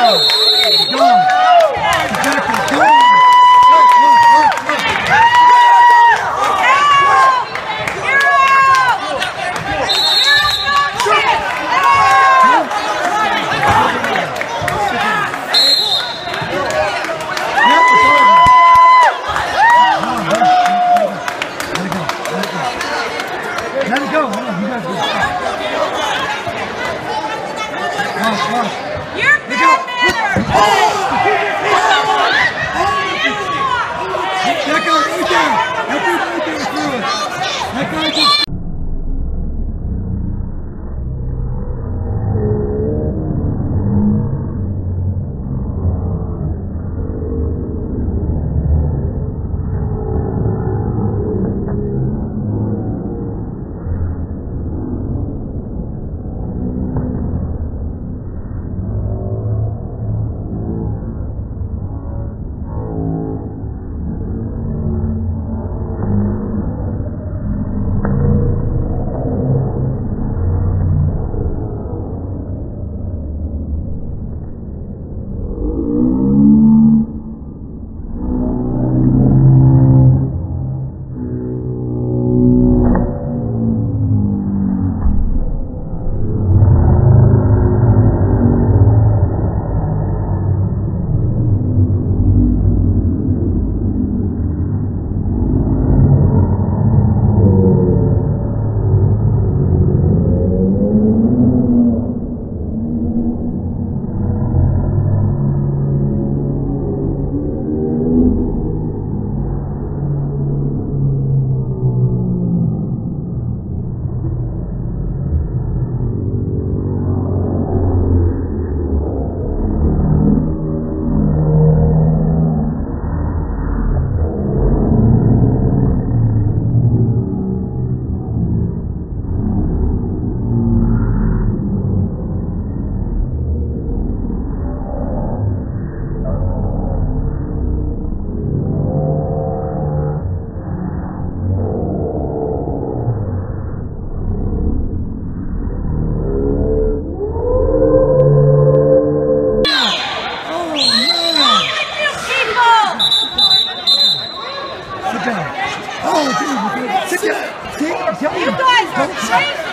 Let it go. Hold on, you guys go. You're bad, man. That guy right there. That dude right there through it. That guy just... Oh, dude, sit down. See, I'm telling you. You guys are crazy.